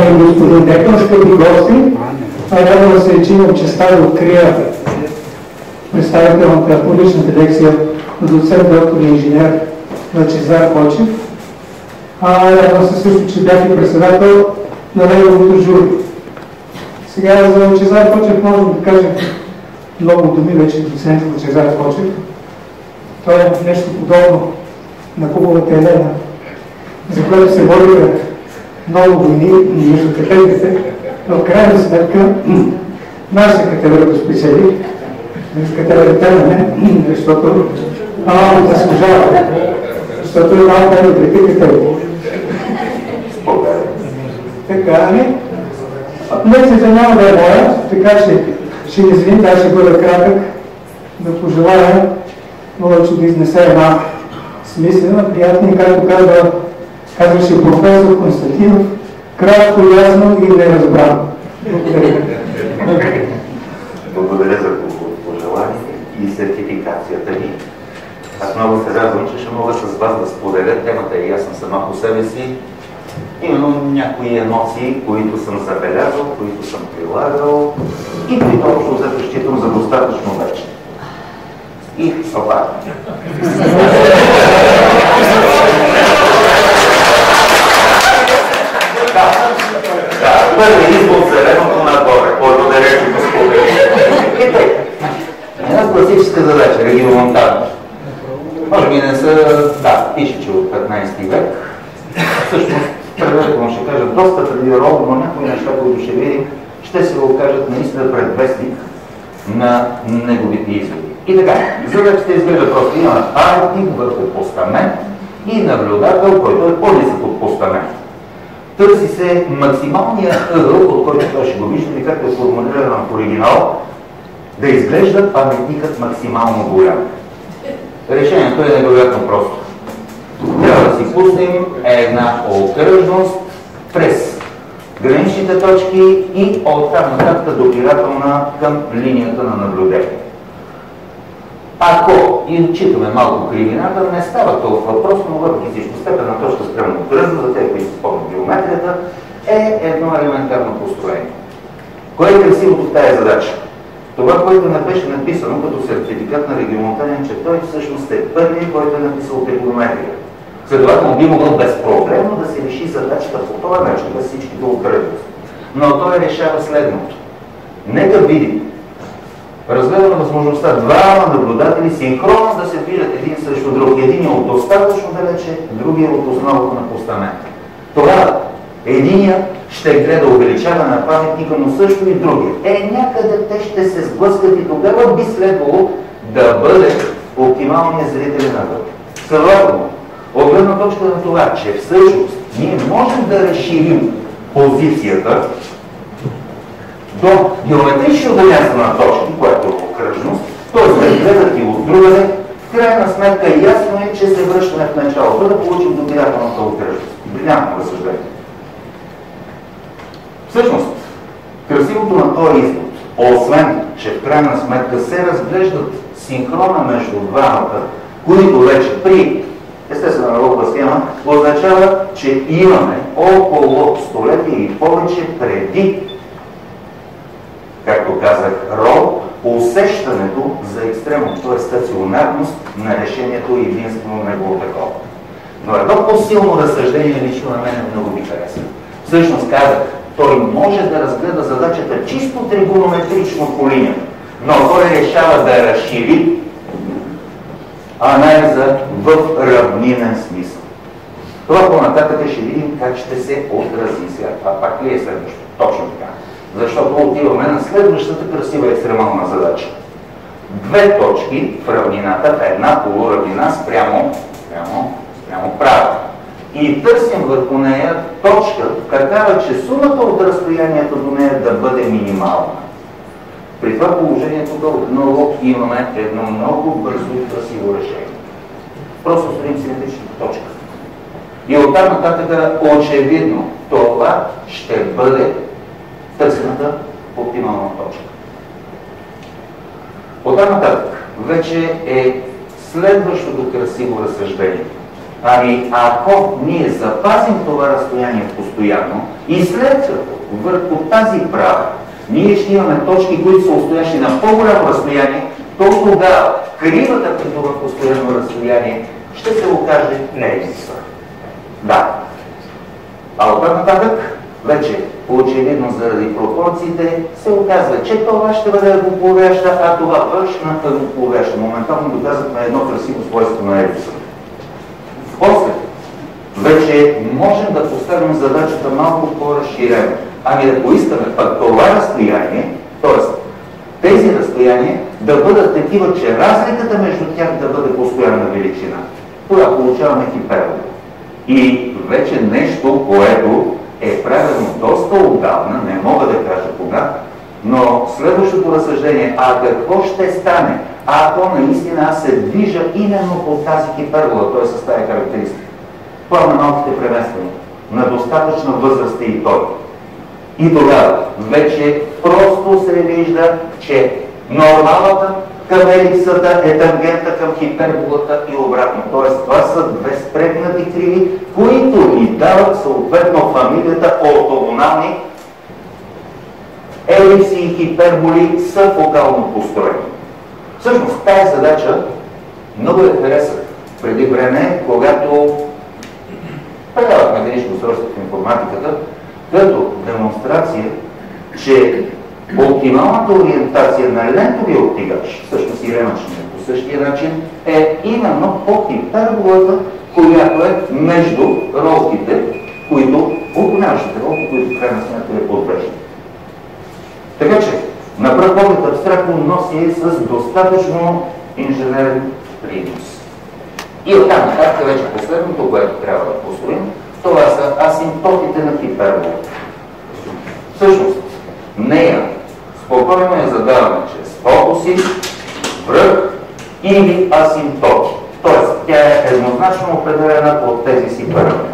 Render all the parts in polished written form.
уважаеми господин Декан, скъпи гости, радвам да се, че имам честа да открия представителната публична лекция на доцент, доктор и инженер Лъчезар Кочев. Радвам се също, че бях и председател на неговото жури. Сега за Лъчезар Кочев можем да кажем много думи, вече доцент Лъчезар Кочев. Той е нещо подобно на хубавата Елена, за което се водиха много войни между катедрите, но в крайна сметка нашата катедра го спечели, катедрата на мен, защото малко заслужава, защото е малко на трите катедри. Така, лекцията няма да е моя, така че ще ви извините, аз ще бъда кратък, да пожелая много, че да изнесе една смислена, приятна и, както казваше професор Константинов, кратко, ясно и неразбрано. Благодаря. Благодаря за пожелание и сертификацията ни. Аз много се радвам, че ще мога с вас да споделя. Темата е ясна сама по себе си. Именно някои емоции, които съм забелязал, които съм прилагал и които общо взето считам за достатъчно вече. И това. Първи избор зеленото нагоре. Благодаря, че го сподели. Една класическа задача, региомонтажна. Може би не са, пише, че от 15 век. Всъщност, предварително ще кажа, доста предировно, но някои неща, които ще видим, ще се окажат наистина предвестник на неговите изводи. И така, задачата изглежда просто. Има паметник върху постамент и наблюдател, който е по-нисък от постамент. Търси се максималния ъгъл, от който той ще го вижда и както е формулирано в оригинал, да изглежда паметникът максимално голям. Решението е невероятно просто. Трябва да си пуснем една окръжност през граничните точки и оттам нататък допирателна към линията на наблюдение. Ако и отчитаме малко кривината, не става толкова просто, но въпреки всичко степен на точка спрямо окръжност, за тези, които спомнят геометрията, е едно елементарно построение. Кое е красивото в тази задача? Това, което не беше написано като сертификат на региомонтажен, че той всъщност е първият, който е написал тригонометрия. Следователно би могъл безпроблемно да се реши задачата по този начин, без всичките окръжности. Но той решава следното. Нека видим. Разгледаме възможността двама наблюдатели синхронно да се движат един срещу друг. Един е от достатъчно далече, другия от основата на постамента. Тогава единия ще гледа увеличаване на паметника, но също и другия. Някъде те ще се сблъскат и тогава би следвало да бъде оптималният зрителен ъгъл. Следователно, от гледна точка на това, че всъщност ние можем да разширим позицията до геометричното място на точки, което е окръжност, т.е. да гледат и от другаде, в крайна сметка ясно е, че се връщаме в началото да получим допирателната окръжност. Брилянтно разсъждение. Всъщност, красивото на този извод, освен, че в крайна сметка се разглеждат синхрона между двамата, които вече при естествена налогова схема означава, че имаме около столетия и повече преди, както казах, рол, усещането за екстремност, т.е. стационарност на решението и единствено негово такова. Но едно по-силно разсъждение лично на мен много ми хареса. Всъщност казах, той може да разгледа задачата чисто тригонометрично по линията, но той решава да разшири анализа в равнинен смисъл. Това по-нататък ще видим как ще се отрази сега. Това пак ли е следващото? Точно така. Защото отиваме на следващата красива екстремална задача. Две точки в равнината, в една полуравнина спрямо права. И търсим върху нея точка, такава, че сумата от разстоянието до нея да бъде минимална. При това положението отново имаме едно много бързо и красиво решение. Просто строим симетричната точка. И оттам нататък очевидно това ще бъде търсената оптимална точка. Оттам нататък вече е следващото красиво разсъждение. Ами ако ние запазим това разстояние постоянно и след като върху тази права ние ще имаме точки, които са устоящи на по-голямо разстояние, то тогава кривата при това постоянно разстояние ще се окаже неизисва. Да. А оттам нататък, вече очевидно заради пропорциите, се оказва, че това ще бъде еднополовяща, а това външна еднополовяща. Моментално доказахме едно красиво свойство на елипса. После, вече можем да поставим задачата малко по-разширена. Ами да поискаме пък това разстояние, т.е. тези разстояния да бъдат такива, че разликата между тях да бъде постоянна величина. Тогава получаваме хипербола. И вече нещо, което е правилно доста отдавна, не мога да кажа кога, но следващото разсъждение, а какво ще стане, ако наистина аз се движа именно по тази хипербола, т.е. с тази характеристика? Това на малките премествания, на достатъчна възраст и той. И тогава вече просто се вижда, че нормалата към елипсата е тангента към хиперболата и обратно. Т.е. това са две спрегнати криви, които ни дават съответно фамилията ортогонални елипси и хиперболи са фокално построени. Всъщност тази задача много я харесах преди време, когато предавахме гранично устройство в информатиката, като демонстрация, че оптималната ориентация на лентовия оттигач, всъщност и ремъчния по същия начин, е именно по хиперболата, която е между ролките, които, отклоняващите ролки, които в крайна сметка е подвеждат. Така че, на пръв поглед абстрактно носи с достатъчно инженерен принос. И оттам нататък вече последното, което трябва да построим, това са асимптотите на хиперболата. Всъщност, нея спокойно я задаваме чрез фокуси, връх или асимптоти. Тоест, тя е еднозначно определена от тези си параметри.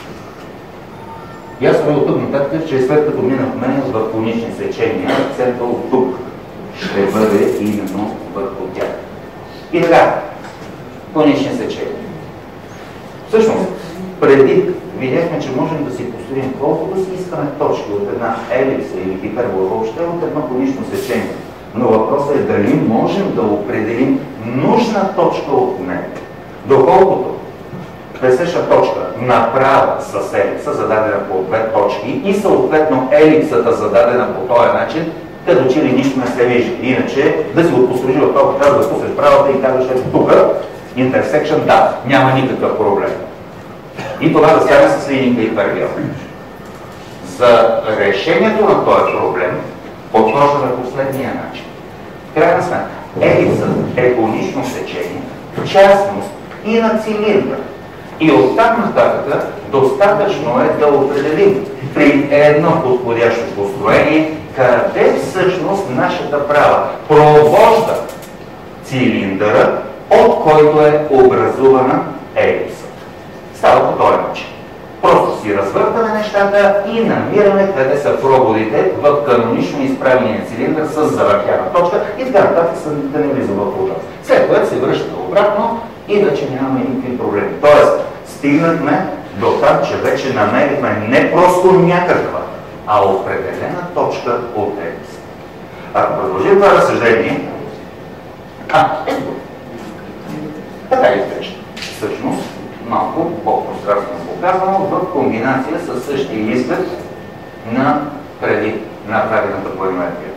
Ясно е от тук нататък, че след като минахме в конични сечения, акцентът от тук ще бъде именно върху тях. И така, конични сечения. Всъщност, преди видяхме, че можем да си построим колко да си искаме точки от една елипса или хипербола, въобще от едно конично сечение. Но въпросът е дали можем да определим нужна точка от нея. Доколкото пресечна точка направа с елипса, зададена по две точки, и съответно елипсата зададена по този начин, като че ли нищо не се вижда. Иначе да си го построиш в това, трябва да спуснеш правата и казваш тук, интерсекшн, да, няма никакъв проблем. И това да стане с линейка и паралел. За решението на този проблем подхождаме последния начин. В крайна сметка, елипсът е конично сечение, в частност и на цилиндър. И оттам нататък достатъчно е да определим при едно подходящо построение къде всъщност нашата права провожда цилиндъра, от който е образувана елипса. Става по този начин. Просто си развъртаме нещата и намираме къде са прободите в канонично изправения цилиндър с завъртяна точка и така нататък да не влиза в ужас. След което се връща обратно и вече нямаме никакви проблеми. Тоест, стигнахме до там, че вече намерихме не просто някаква, а определена точка от елипса. Ако продължим това разсъждение, ето, така изглежда. Всъщност, малко по-пространствено показано в комбинация с същия изглед на преди направената поиметрия.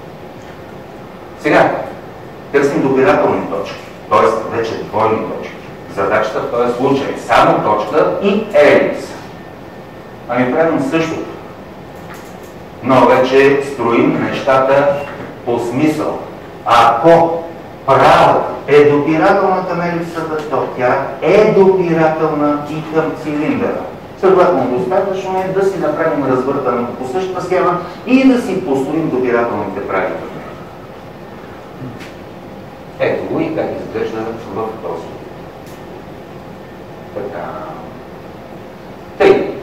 Сега, търсим допирателни точки, т.е. вече двойни точки. Задачата в този случай е само точка и елипс. Ами правим същото. Но вече строим нещата по смисъл. Ако правата е допирателна към елипсата, то тя е допирателна и към цилиндъра. Следователно, достатъчно е да си направим развъртането по същата схема и да си построим допирателните прави. Ето го и как изглежда в този. Така. Тъй.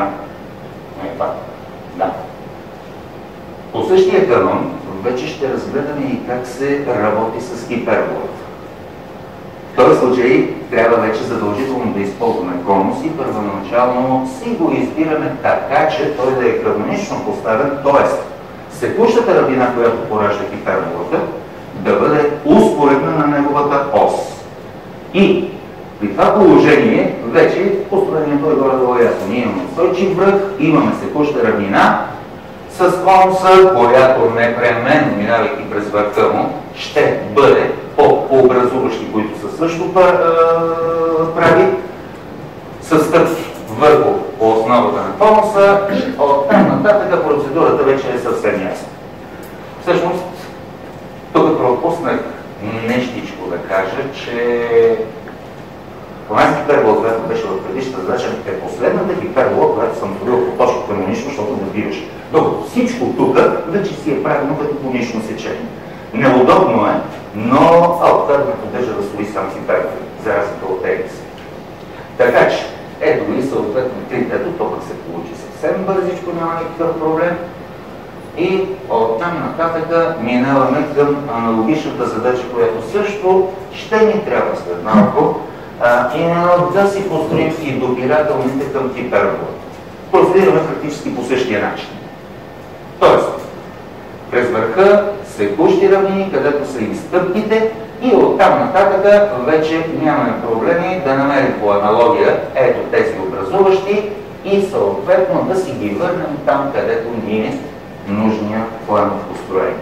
Да. По същия канон вече ще разгледаме и как се работи с хиперболата. този случай трябва вече задължително да използваме конус и първоначално си го избираме така, че той да е канонично поставен, т.е. секущата равнина, която поражда хиперболата, да бъде успоредна на неговата ос. И при това положение вече построението е горе-долу ясно. Ние имаме устойчив връх, имаме секуща равнина с конуса, която непременно, минавайки през върха му, ще бъде по образуващи, които са също прави, с стъпки върху основата на конуса. От там нататък процедурата вече е съвсем ясна. Всъщност, тук пропуснах нещичко да кажа, че онази хипербола, която беше в предишната задача, е последната хипербола, която съм строил по точно канонично, защото не биваш. Докато всичко тук вече си е правилно като конично сечение. Неудобно е, но AutoCAD ме поддържа да строи сам хиперболи, за разлика от Еликс. Така че, ето и съответно тритето, то пък се получи съвсем бързичко, няма никакъв проблем. И оттам нататък минаваме към аналогичната задача, която също ще ни трябва след малко, именно да си построим и допирателните към хипербола. Процедираме практически по същия начин. Тоест, през върха секущи равнини, където са и стъпките, и оттам нататък вече нямаме проблеми да намерим по аналогия ето тези образуващи и съответно да си ги върнем там, където ни е нужния план в построение.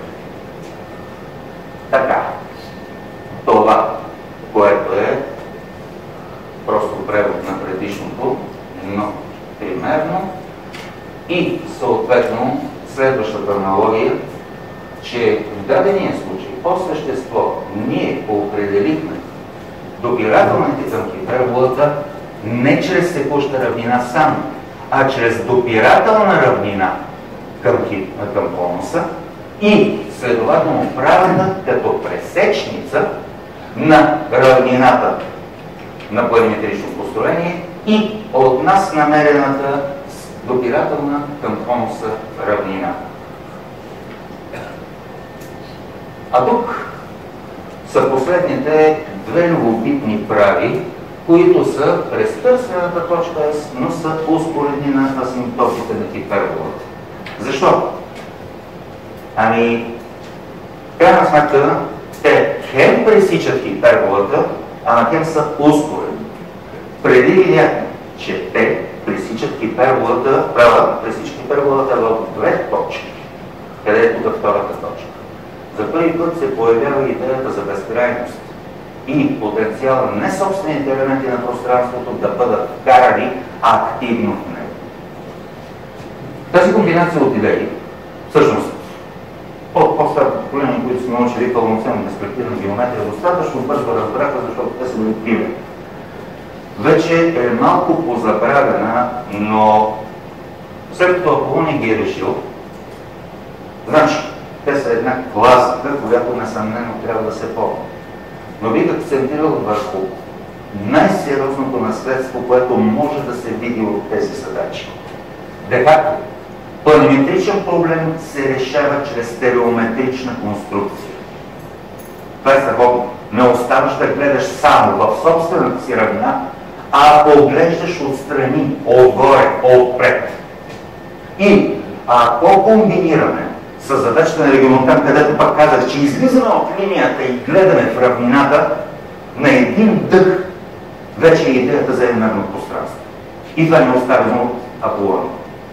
Така, това, което е просто превод на предишното, но примерно, и съответно следващата аналогия, че в дадения случай по същество ние определихме допирателните към хиперболата не чрез секуща равнина само, а чрез допирателна равнина към конуса и следователно правена като пресечница на равнината на планиметрично построение и от нас намерената допирателна към конуса равнина. А тук са последните две любопитни прави, които са през търсената точка S, но са успоредни на асимптотите на хиперболата. Защо? Ами, в крайна сметка, те хем пресичат хиперболата, а на хем са успоредни. Преди видяхме, че те пресичат хиперболата, пресичат хиперболата в две точки, къде е тук втората точка. За първи път се появява идеята за безкрайност и потенциала не собствените елементи на пространството да бъдат вкарани активно в него. Тази комбинация от идеи, всъщност, по-старото поколение, които сме научили пълноценно перспективна геометрия, достатъчно бързо разбраха, защото те са обективни. Вече е малко позабравена, но след като Аполоний ги е решил, значи, те са една класика, която несъмнено трябва да се помни. Но бих акцентирал върху най-сериозното наследство, което може да се види от тези задачи. Де факто, планиметричен проблем се решава чрез стереометрична конструкция. Това е страхотно. Не оставаш да гледаш само в собствената си равнина, а поглеждаш отстрани, отгоре, отпред. И ако комбинираме с задачата на регионален, където пак казах, че излизаме от линията и гледаме в равнината, на един дъх вече е идеята за едномерно пространство. И това не е оставено от Аполоний.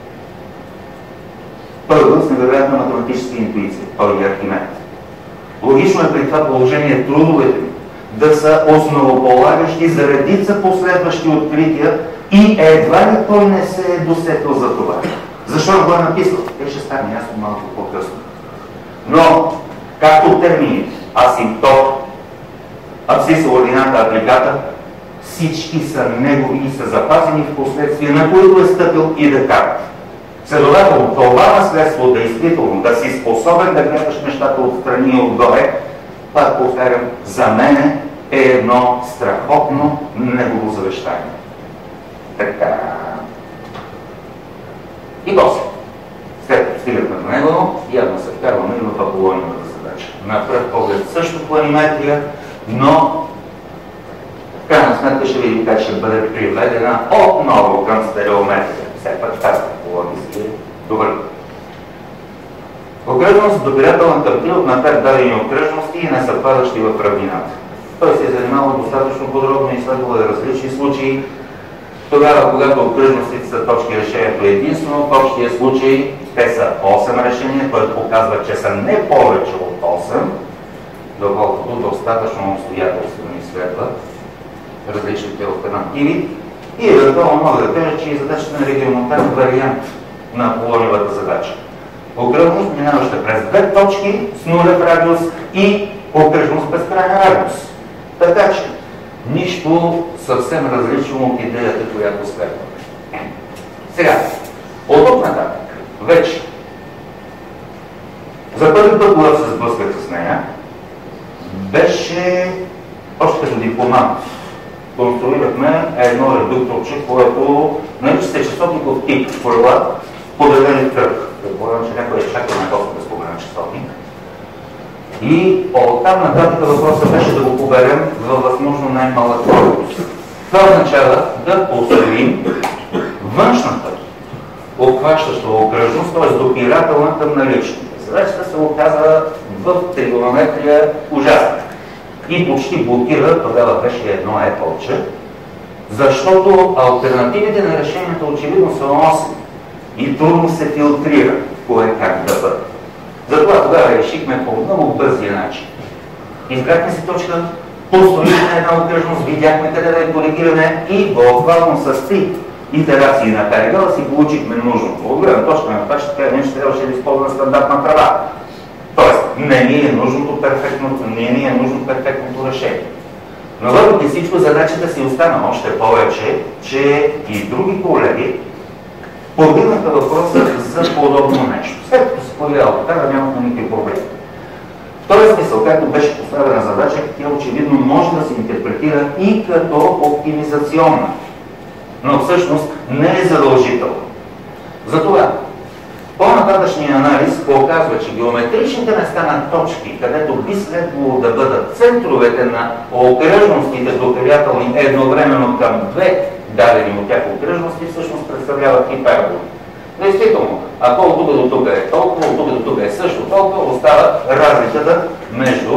Той е с невероятна математическа интуиция, той е Архимед. Логично е при това положение трудовете да са основополагащи за редица последващи открития и едва ли той не се е досетил за това. Защо го е написал? Те ще стане ясно малко по-късно. Но, както термини асимптот, абсциса, ордината, апликата, всички са негови и са запазени в последствие, на които е стъпил и Декарт. Следователно, това наследство действително да си способен да гледаш нещата отстрани и отгоре, пак повтарям, за мен е едно страхотно негово завещание. Така. И после, след като стигахме до него, явно се вкарваме и в Аполониевата задача. На пръв поглед също планиметрия, но сметка ще видим как ще бъде приведена отново към стереометрия. Все пак тази технология си е добър. Окръжност допирателна към 3 на 5 дадени окръжности и несъвпадащи в равнината. Той се е занимавал достатъчно подробно и изследвал различни случаи. Тогава, когато окръжностите са точки решението единствено, в общия случай те са 8 решения, което показва, че са не повече от 8, доколкото достатъчно обстоятелствено изследват различните алтернативи. И евентуално мога да кажа, че и задачата на регионален вариант на полоневата задача. Окръжност, минаваща през 2 точки с нулев радиус и окръжност без крайен радиус. Така че, нищо съвсем различно от идеята, която следваме. Сега, от тук нататък, вече, за първи път, когато се сблъсках с нея, беше още като дипломант. Конструирахме едно редукторче, което нарича се часовников тип формулат, подредени кръг. Предполагам, че някой е чакал на доста да спомена часовник. И оттам нататък въпросът беше да го поберем във възможно най-малък корпус. Това означава да построим външната обхващаща окръжност, т.е. допирателна към наличните. Задачата се оказа в тригонометрия ужасна. И почти блокира, тогава беше едно еполче, защото алтернативите на решението очевидно са 8 и трудно се филтрира кое как да бъде. Затова тогава решихме по много бързия начин. Избрахме си точка, построихме една окръжност, видяхме къде да я коригираме и буквално с 3 итерации на перигъла си получихме нужното. От гледна точка на това, че така нещо трябваше да използваме стандартна трава. Тоест, не ни е нужно перфектното решение. Но въпреки всичко задачата си остана още повече, че и други колеги повдигнаха въпроса за подобно нещо. След като се появява така, нямахме никакви проблеми. В този смисъл, както беше поставена задача, тя очевидно може да се интерпретира и като оптимизационна, но всъщност не е задължителна. Затова по-нататъчният анализ показва, че геометричните места на точки, където би следвало да бъдат центровете на окръжностите допирателни едновременно към 2 дадени от тях окръжности, всъщност представляват хиперболи. Действително, ако от тук до тук е толкова, от тук до тук е също толкова, остава разликата между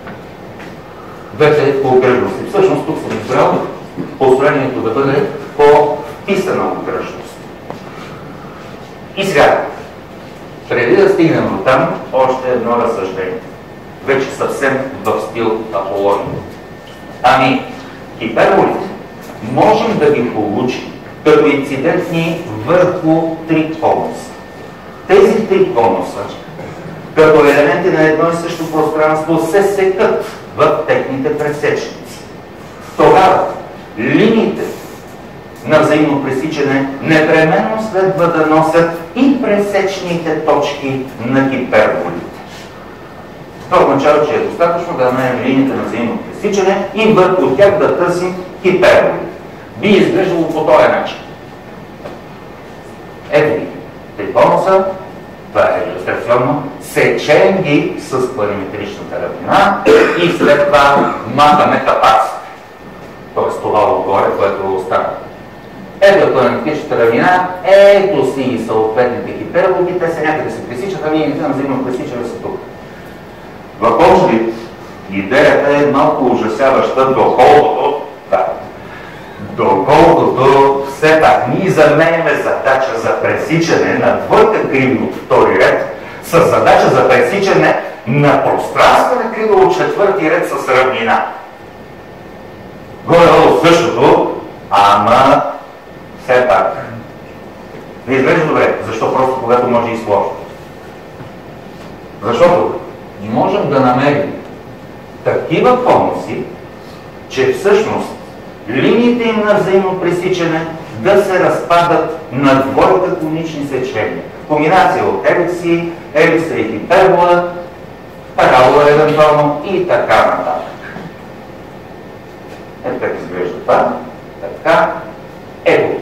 двете окръжности. Всъщност тук съм избрал построението да бъде по вписана окръжност. И сега, преди да стигнем до там, още едно разсъждение. Вече съвсем в стил Аполония. Ами, хиперболите можем да ги получим като инцидентни върху 3 конуса. Тези 3 конуса, като елементи на едно и също пространство, се секат в техните пресечници. Тогава линиите на взаимно пресичане непременно следва да носят и пресечните точки на хиперболите. Това означава, че е достатъчно да намерим линиите на взаимно пресичане и върху тях да търсим хиперболи. Би изглеждало по този начин. Ето ги, триконуса, това е илюстрационно, сечем ги с планиметричната равнина и след това махаме капаците. Т.е. това отгоре, което остана. Ето планиметричната равнина, ето си и съответните хиперболи, те са някъде се пресичат, а линиите на взаимно пресичане са тук. В общ вид, идеята е малко ужасяваща, доколкото все пак ние заменяме задача за пресичане на двойка криви от втори ред с задача за пресичане на пространствена крива от четвърти ред с равнина. Горе-долу същото, ама все пак. Не изглежда добре. Защо? Просто когато може и сложно. Защото можем да намерим такива конуси, че всъщност линиите им на взаимно пресичане да се разпадат на двойка конични сечения. Комбинация от елипси, елипса и хипербола, парабола евентуално и така нататък. Ето как изглежда това. Така. Ето.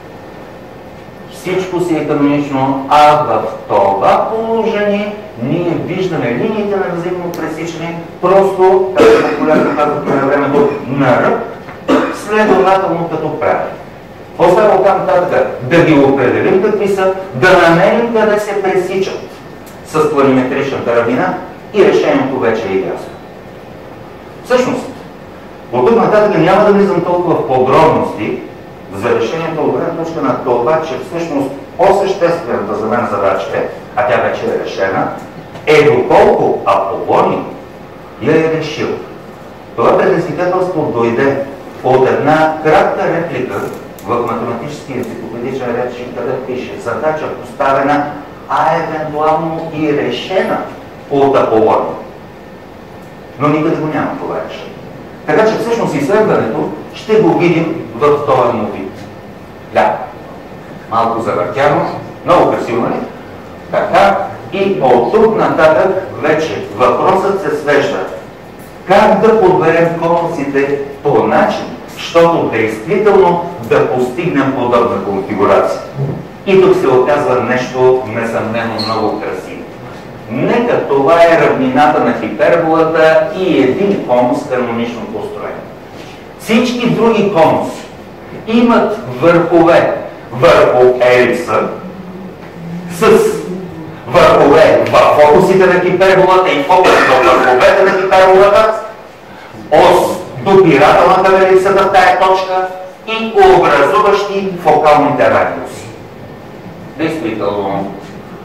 Всичко си е канонично, а в това положение ние виждаме линиите на взаимно пресичане просто, както популярно казват на времето, на ръб, следователно като прави. Остава оттам нататък да ги определим какви са, да намерим къде се пресичат с планиметричната равнина и решението вече е ясно. Всъщност, от тук нататък няма да влизам толкова в подробности за решението от гледна точка на това, че всъщност по-съществената за мен задача е, а тя вече е решена, е доколко Аполоний я е решил. Това предизвикателство дойде от една кратка реплика в математически енциклопедичен речник, където пише задача поставена, а евентуално и решена от Аполоний. Но никъде го няма това решение. Така че всъщност изследването ще го видим в този му вид. Да, малко завъртяно, много красиво, нали? Така, и от тук нататък вече въпросът се свежда как да подберем конусите по начин, защото действително да постигнем подобна конфигурация. И тук се оказва нещо несъмнено много красиво. Нека това е равнината на хиперболата и един конус канонично построен. Всички други конуси имат върхове върху елипса с върхове в фокусите на хиперболата и фокус в върховете на хиперболата, ос допирателната на елипсата в тая точка и образуващи фокалните радиуси. Действително,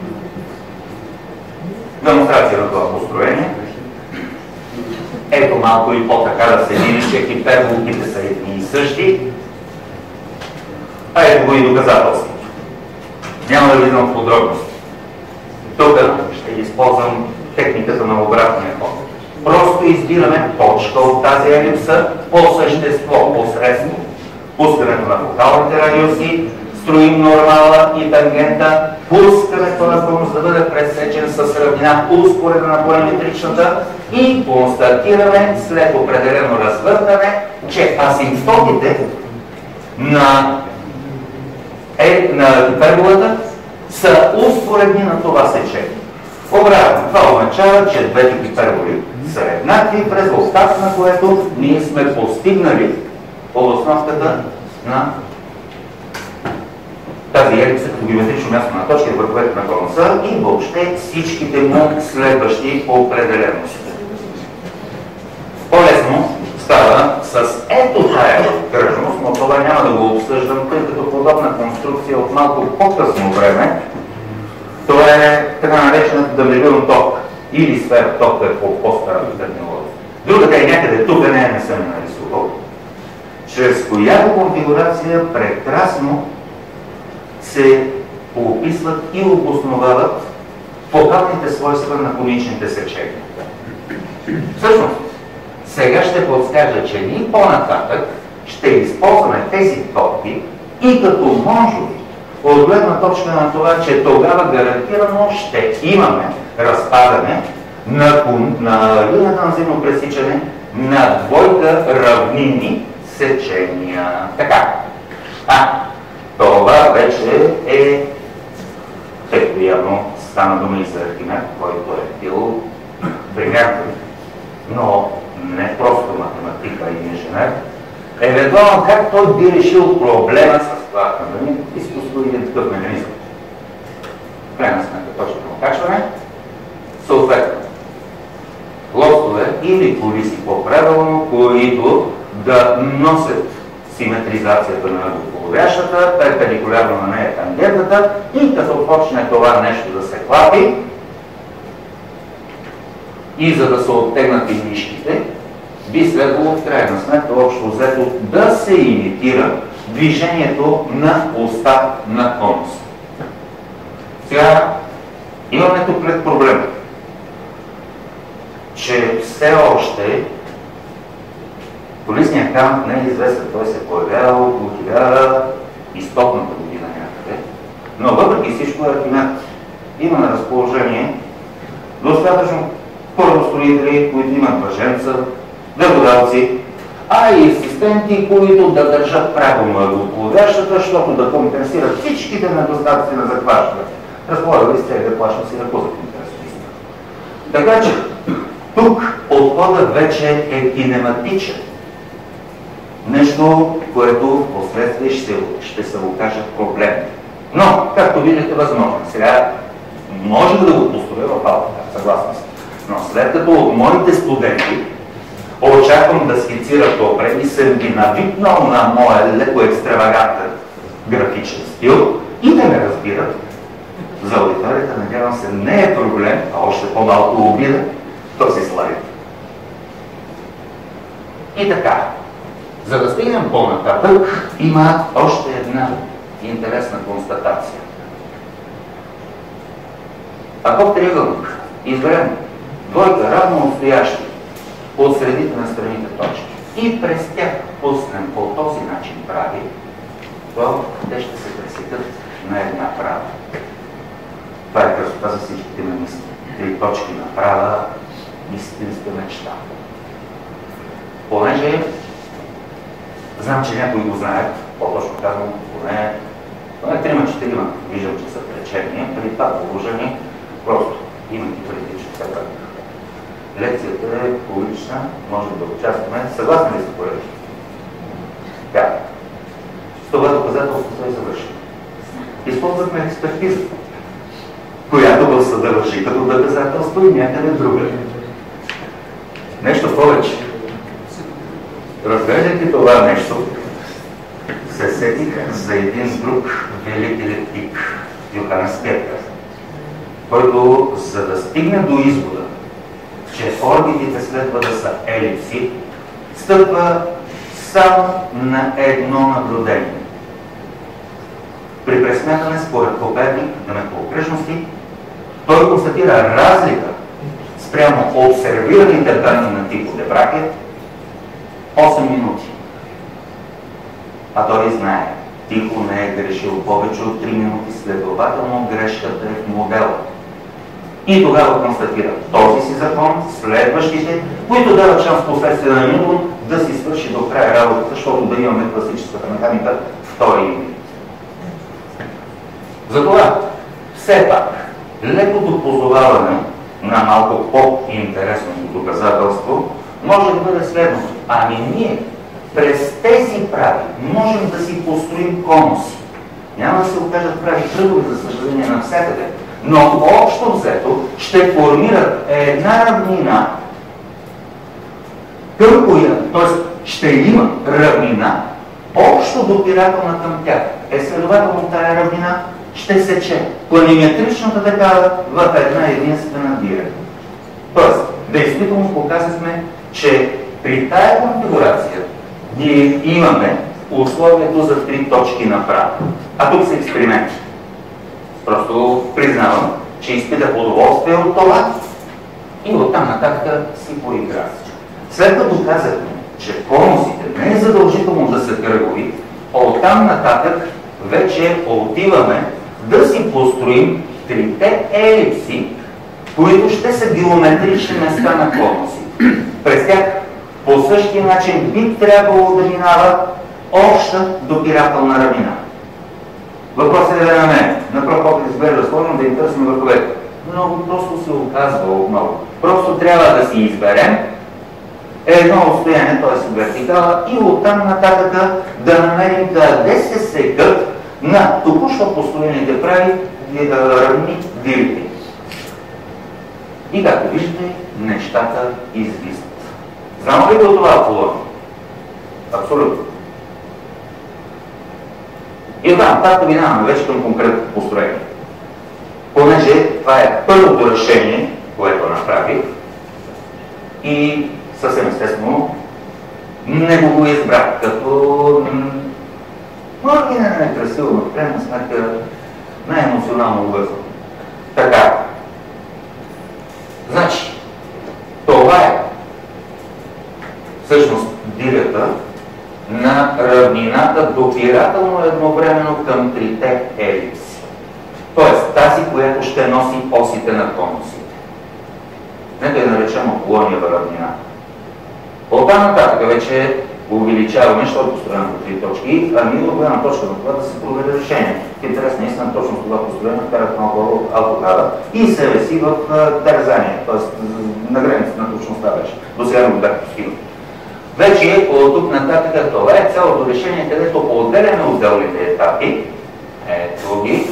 демонстрация на това построение. Ето малко и по-така да се види, че хиперболите са едни и същи. А ето го и доказателството. Няма да влизам в подробности. Тук ще използвам техниката на обратния ход. Просто избираме точка от тази елипса по същество, посредством пускането на фокалните радиуси, строим нормала и тангента, пускането на конус да бъде пресечен с равнина успоредна на планиметричната и констатираме след определено развъртане, че асимптотите на хиперболата са успоредни на това сечение. Обратно, това означава, че двете хиперболи са еднакви, в резултат на което ние сме постигнали полуосновката на тази елипса като геометрично място на точки върховете на конуса и въобще всичките му следващи определености. По-лесно става с ето тая кръжност, но това няма да го обсъждам, тъй като подобна конструкция от малко по-късно време. Това е така наречената дъмбелион ток или сфера ток е по по-старата терминология. Другата е някъде тук, не съм я нарисувал, чрез която конфигурация прекрасно се описват и обосновават фокалните свойства на коничните сечения. Всъщност, сега ще подскажа, че ние по-нататък ще използваме тези топи и като можеби, от гледна точка на това, че тогава гарантирано ще имаме разпадане на линията на взаимно пресичане на двойка равнинни сечения. Така. Това вече е, тъй като явно стана дума и за Архимед, който е бил примерен, но не просто математика и инженер, евентуално как той би решил проблема с това изкуство и един такъв механизъм. В крайна сметка точно покачване, съответно лостове или колиси по-правилно, които да носят симетризацията на половящата, перпендикулярно на нея тангентата и като почне това нещо да се клапи и за да се оттегнат и нишките, би следвало в крайна сметка общо взето да се имитира движението на оста на конус. Сега имаме тук пред проблема, че все още колисният камък не е известен, той се появява около 1100-та година някъде, но въпреки всичко Архимед има на разположение достатъчно първостроители, които имат въженца, дърводавци, а и асистенти, които да държат правилно ъглополовящата, защото да компенсират всичките недостатъци на захващане. Разполагали сте да плащат си ръко за компенсация. Така че тук подходът вече е кинематичен. Нещо, което в последствие ще се окаже проблем. Но, както виждате, възможно. Сега може да го построя в AutoCAD, съгласен съм. Но след като от моите студенти очаквам да скицират добре и съм ги навикнал на моя леко екстравагантен графичен стил и да ме разбират, за аудиторията, надявам се, не е проблем, а още по-малко обида, този слайд. И така, за да стигнем по-нататък, има още една интересна констатация. Ако в триъгълник изберем двойка равно отстоящи от средите на страните точки и през тях пуснем по този начин прави, то те ще се пресекат на една права. Това е красота за всичките на мисли. Три точки направа, истинска мечта. Понеже знам, че някои го знаят, по-точно казвам, поне 3-4 виждам, че са пречени, при това положение просто имайки предвид, че все пак лекцията е публична, може да участваме. Съгласни ли са, колеги? Да. С това доказателство се е завършено. Използвахме експертиза, която в съда върши като доказателство и някъде друга. Нещо повече. Разглеждайки това нещо, се сетих за един друг велик електрик, Йоханес Кеплер, който, за да стигне до извода, че орбитите следва да са елипси, стъпва само на едно наблюдение. При пресмятане според Коперник на местоокръжности, той констатира разлика спрямо обсервираните данни на Тихо де Браке 8 минути. А той знае, Тихо не е грешил повече от 3 минути, следователно грешката е в модела. И тогава констатира този си закон, следващите, които дават шанс последствие на Нютон да си свърши до края работата, защото да имаме класическата механика втори минут. Затова, все пак, лекото позоваване на малко по-интересното доказателство може да бъде следното. Ами ние през тези прави можем да си построим конуси. Няма да се окажат прави кръгове, за съжаление, навсякъде, но общо взето ще формират една равнина, към която, т.е. ще има равнина, общо допирателна към тях. Следователно тая равнина ще сече планиметричната такава в една единствена дирекция. Тоест, действително показахме, че при тая конфигурация ние имаме условието за 3 точки направо. А тук са експерименти. Просто признавам, че изпитах удоволствие от това и оттам нататък си поиграх. След като казахме, че конусите не е задължително да са кръгови, оттам нататък вече отиваме да си построим 3 елипси, които ще са геометрични места на конусите. През тях по същия начин би трябвало да минава обща допирателна равнина. Въпросът е на мен. На пръв поглед изглежда сложно да им търсим върховете. Много просто се оказва отново. Просто трябва да си изберем едно отстояние, т.е. вертикала, и оттам нататък да намерим къде се секат на току-що построените прави равни директи. И както виждате, нещата извистват. Знamo ли го това Аполон? Абсолютно. И оттам нататък минаваме вече към конкретно построение. Понеже това е първото решение, което направих, и съвсем естествено не го избрах като може би не е красиво, но в крайна сметка не е емоционално обвързано. Така. Значи, това е всъщност директа на равнината допирателно едновременно към 3 елипси. Тоест тази, която ще носи осите на конусите. Нека я наречем Аполониева равнина. Оттам нататък вече увеличаваме, защото построено по 3 точки, а ние от гледна точка на това да се проведе решение. В интерес наистина точно това построено вкарат малко автокада и себе си в тързание, т.е. на границата на точността вече. До сега не го бях постигнал. Вече от тук нататък това е цялото решение, където отделяме отделните етапи, ето ги,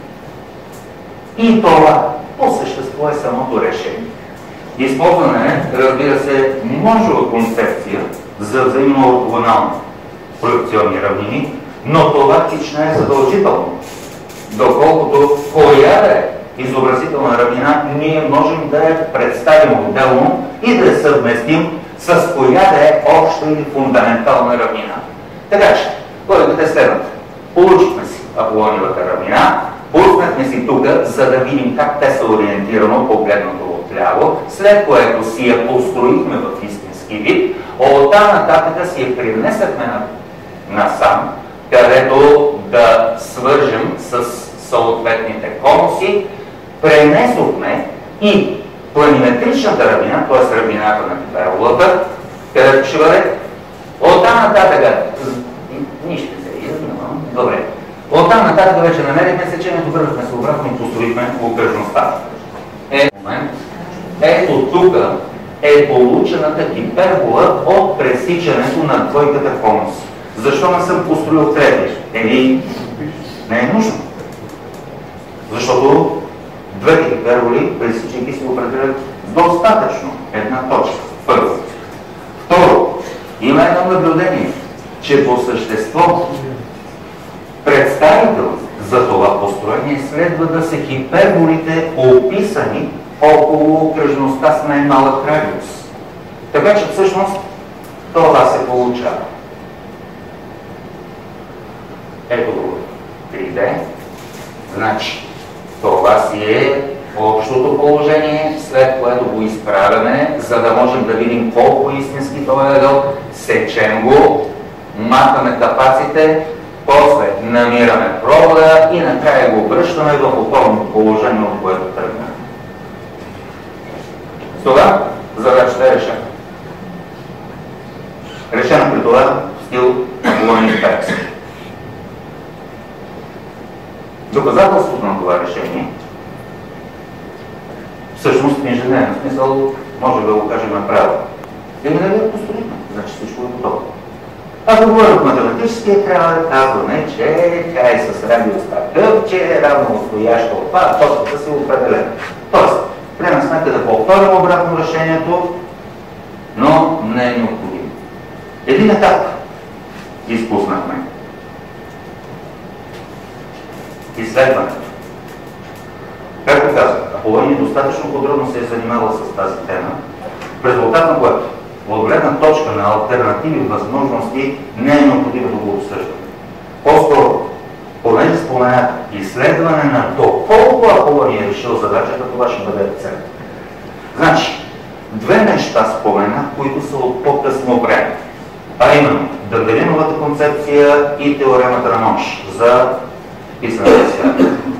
и това по същество е самото решение. Използване, разбира се, множество концепция за взаимно ортогонални проекционни равнини, но това хич не е задължително. Доколкото коя да е изобразителна равнина, ние можем да я представим отделно и да я съвместим с коя да е обща или фундаментална равнина. Така че, логиката е следната. Получихме си Аполониевата равнина, пуснахме си тук, за да видим как те са ориентирано, погледнато отляво, след което си я построихме в истински вид, оттам нататък си я принесахме насам, където да свържем с съответните конуси, пренесохме и планиметричната равнина, т.е. равнината на хиперболата, където ще бъде оттам нататък, нищо се изнавам, добре. Оттам нататък вече намерихме сечението, върнахме се обратно и построихме окръжността. Момент. Ето тук е получената хипербола от пресичането на двойката конус. Защо не съм построил трети? Не е нужно. Защото двете хиперболи, пресичайки, се определят достатъчно една точка. Първо. Второ, има едно наблюдение, че по същество представител за това построение следва да са хиперболите описани около окръжността с най-малък радиус. Така че всъщност това се получава. Ето го 3D. Значи, това си е общото положение, след което го изправяме, за да можем да видим колко истински това е ъгъл, сечем го, махаме капаците, после намираме провода и накрая го връщаме в опорното положение, от което тръгнем. С това задачата е решена. Решена при това в стил Аполоний Перс. Доказателството на това решение, всъщност инженерен смисъл, може да го кажем направо. И не да построим, значи всичко е готово. Ако говорим математически, трябва да казваме, че тя е с радиус такъв, че е равно отстояща от това, точката си определена. Тоест, в крайна сметка да повторим обратно решението, но не е необходимо. Един етап изпуснахме. Изследването. Както казах, Аполоний достатъчно подробно се е занимавал с тази тема, в резултат на което от гледна точка на алтернативи и възможности не е необходимо да го обсъждаме. По-скоро, понеже споменах изследване на доколко Аполоний е решил задачата, това ще бъде акцент. Значи, две неща споменах, които са от по-късно време. А именно, Дагалиновата концепция и теоремата на Монш за писаната свят.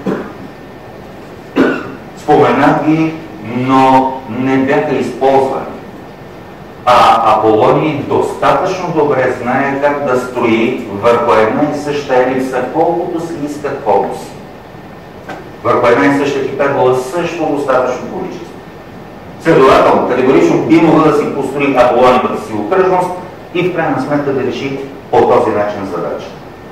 Споменах ги, но не бяха използвани. А Аполоний достатъчно добре знае как да строи върху една и съща елипса, колкото си искат конуси. Върху една и съща хипербола също достатъчно количество. Следователно, категорично би могъл да си построи Аполониевата си окръжност и в крайна сметка да реши по този начин задача.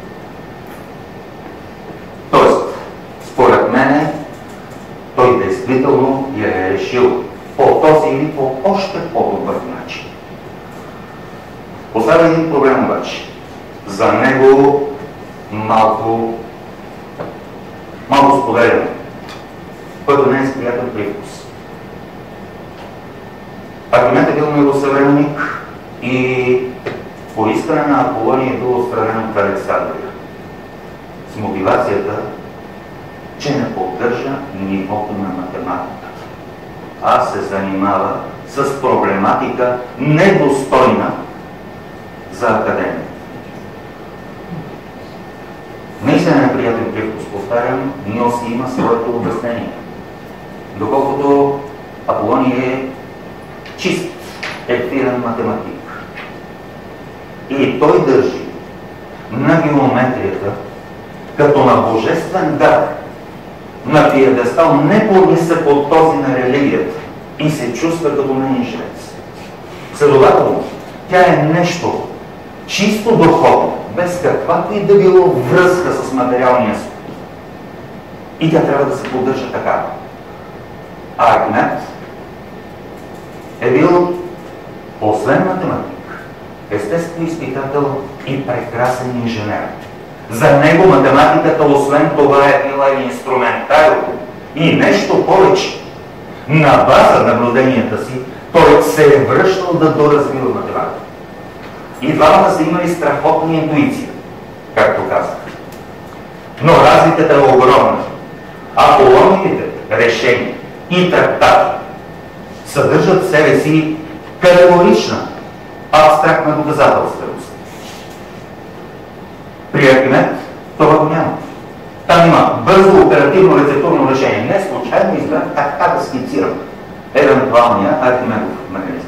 Тоест, според мене, той действително я е решил по този или по още по-добър начин. Поставя един проблем обаче. За него малко споделяне, който не е с приятен привкус. Аргумент е бил него съвременник и по искане на Аполоний е бил отстранен от Александрия с мотивацията, че не поддържа нивото на математиката, а се занимава с проблематика недостойна за академия. Наистина неприятен привкус, повтарям, но си има своето обяснение. Доколкото Аполоний е чист, ефирен математик. И той държи на геометрията като на божествен дар, на пиедестал не по-нисък от този на религията и се чувства като неин жрец. Следователно, тя е нещо чисто духовно, без каквато и да било връзка с материалния свят. И тя трябва да се поддържа така. Архимед е бил, освен математик, естествен изпитател и прекрасен инженер. За него математиката, освен това, е била и инструментариум. И нещо повече. На база наблюденията си, той се е връщал да доразвива математика. И двамата са имали страхотна интуиция, както казах. Но разликата е огромна. Аполониевите решения и трактати съдържат в себе си категорична, абстрактна доказателственост. При Архимед това го няма. Там има бързо оперативно рецептурно решение. Не случайно избрах така да скицирам евентуалния Архимедов механизъм.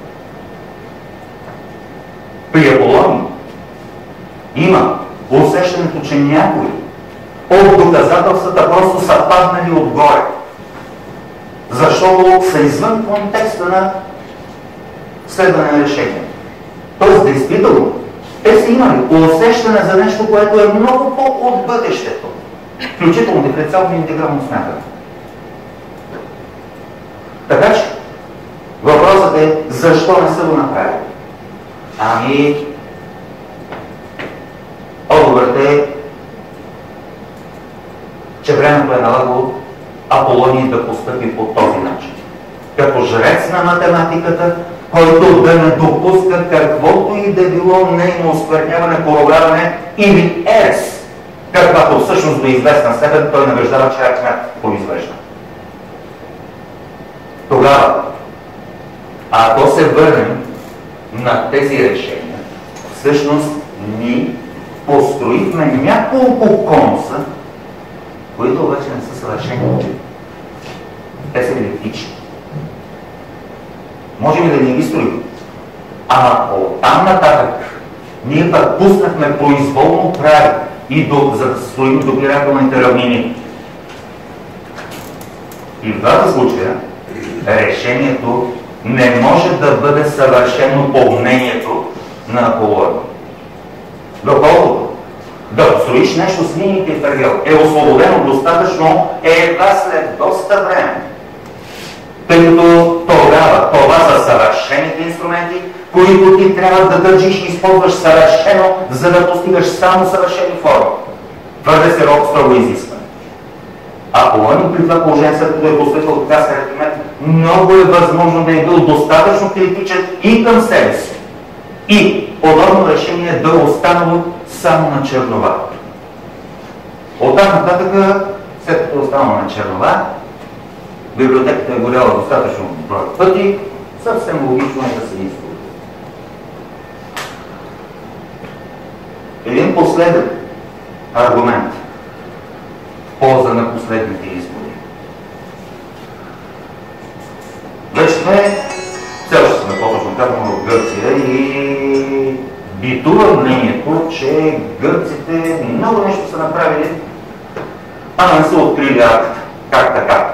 При Аполоний има усещането, че някои от доказателствата просто са паднали отгоре, защото са извън контекста на следване на решение. Тоест, действително, те са имали усещане за нещо, което е много по-от бъдещето, включително диференциално и интегрално смятане. Така че, въпросът е, защо не са го направили? Ами, отговорът е, че времето е налагало Аполоний да постъпи по този начин. Като жрец на математиката, който да не допуска каквото и да било нейно оскверняване, поругаване или ерес, каквато всъщност до известна степен той набеждава, че Архимед произвежда. Тогава, ако се върнем на тези решения, всъщност ние построихме няколко конуса, които обаче не са съвършени. Те са елиптични. Можем и да не ги строим. А оттам нататък ние пък пуснахме произволно прави и за да строим допирателните равнини. И в двата случая решението не може да бъде съвършено по мнението на Аполоний. Доколкото да построиш нещо с линиите в ъгъл е освободено достатъчно едва след доста време. Тъй като тогава това са съвършените инструменти, които ти трябва да държиш и използваш съвършено, за да постигаш само съвършени форми. Твърде се строго изискване. Аполоний при това положение, след като е постъпил така с Архимед, много е възможно да е бил достатъчно критичен и към себе си. И подобно решение да е останало само на чернова. Оттам нататък, след като е останало на чернова, библиотеката е горяла достатъчно брой пъти, съвсем логично е да се използва. Един последен аргумент в полза на последните избори. Вече сме, все още сме по-точно казано в Гърция и битува мнението, че гърците много нещо са направили, а не са открили акт. Как така?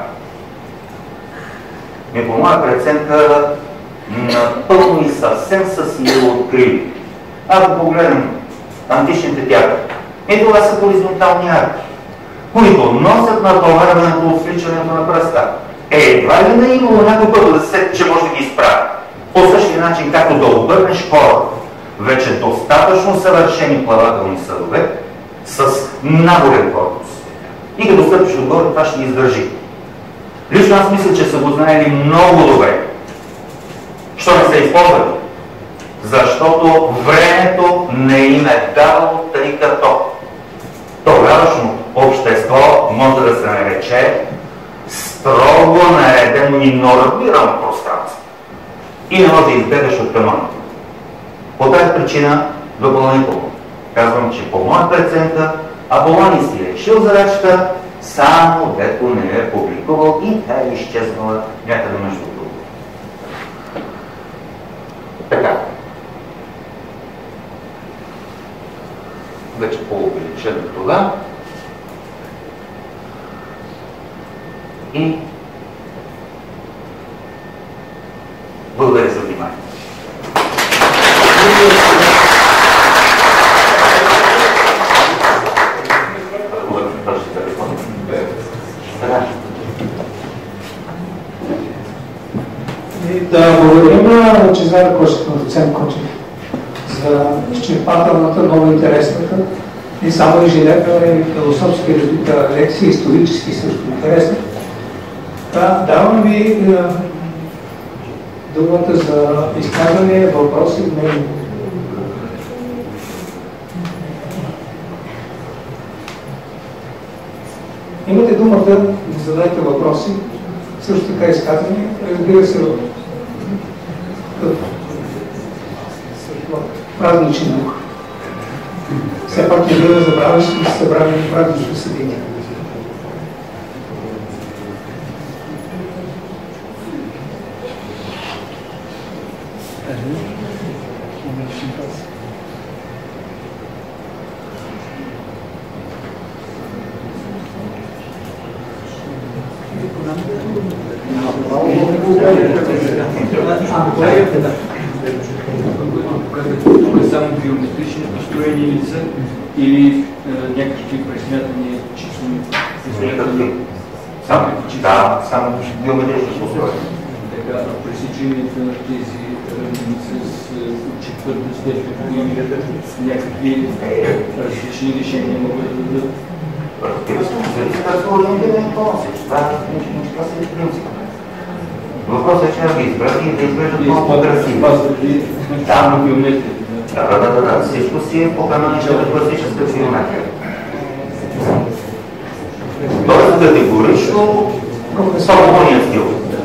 И по моя преценка напълно и съвсем са си я открили. Ако погледнем античните театри, и това са хоризонтални арки, които носят натоварването от свличането на пръста. Едва ли не имало някой път да се сети, че може да ги изправи. По същия начин, както да обърнеш хора, вече достатъчно съвършени плавателни съдове с наборен корпус. И като стъпиш отгоре, това ще ги издържи. Лично аз мисля, че са го знаели много добре. Що не са използвали? Защото времето не им е давало, тъй като тогавашно общество може да се нарече строго наредено и нормирано пространство. И не може да избегаш от каноните. По тази причина допълнително казвам, че по моя преценка Аполоний си е решил задачата, само дето не е публикувал и тя е изчезнала някъде между друго. Така. Вече по-увеличено това. И благодаря за вниманието. изчерпателната, много интересната, не само инженерна, но и философски развита лекция, исторически също интересна. Давам ви думата за изказване, въпроси, мнения. Имате думата да зададете въпроси, също така изказване, разбира се, в празничен дух. Все пак не бива да забравяш, че се събрали в празнично събитие. Само биометрични построени лица или някакви пресмятани числени? Само биометрични построени. Така, пресичането на тези лица с четвърта степен или някакви различни решения могат да дадат? Въпросът е, че да ги избрати и да изглеждат много по-красиви. Да. Всичко си е по каноничната класическа биометрия. Тоест категорично свободният стил.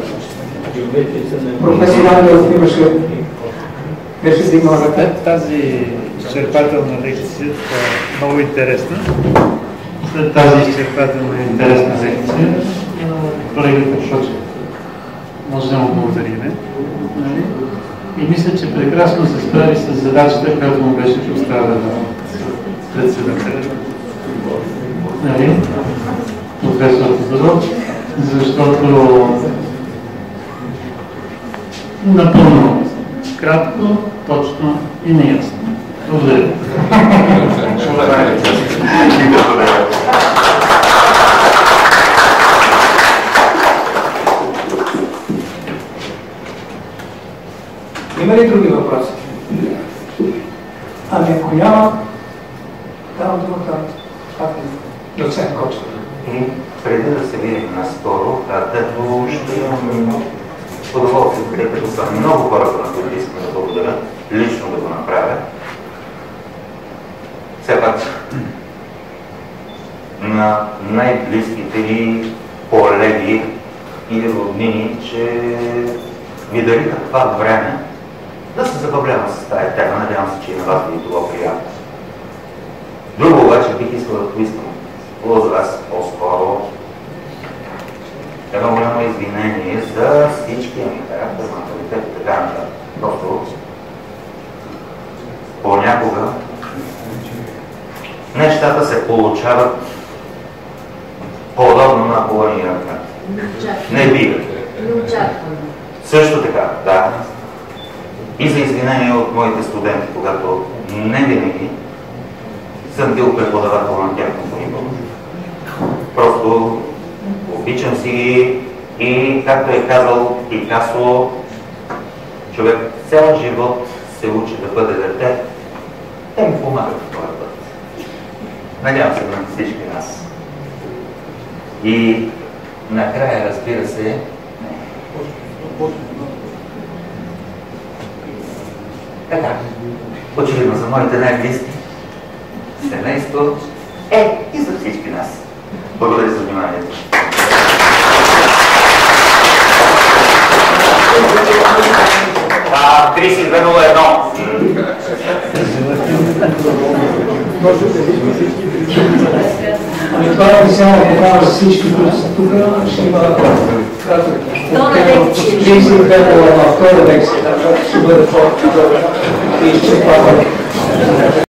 Професионално имаше дигнал ръка. Тази изчерпателна лекция е много интересна. След тази изчерпателна и интересна лекция, колегата Шочев може да му благодариме. И мисля, че прекрасно се справи с задачата, която му беше поставена от председателя. Професор Тодоров, защото напълно кратко, точно и неясно. Благодаря. Има ли други въпроси? Ами ако няма, давам думата доцент Кочев. Преди да се видим наскоро, където ще имам удоволствие, тъй като са много хората, на които искам да благодаря, лично да го направя. Все пак на най-близките ми колеги и роднини, че ми дариха това време да се забавлявам с тази тема. Надявам се, че и на вас би било приятно. Друго обаче бих искал да поискам за вас по-скоро едно голямо извинение за всички характер, менталитет и така нататък. Просто понякога нещата се получават подобно на половини ръка. Не бива. Също така, да. И за извинение от моите студенти, когато не винаги съм бил преподавател на тяхното ниво. Просто обичам си ги и, както е казал Пикасо, човек цял живот се учи да бъде дете. Те ми помагат в този път. Надявам се на всички нас. И накрая, разбира се, така, очевидно за моите най-близки, семейство, и за всички нас. Благодаря за вниманието. А, 3201. Ами това е само покажа за всички, които са тук, ще има кратък. 3201, втора лекция, ще бъде по-изчерпателна.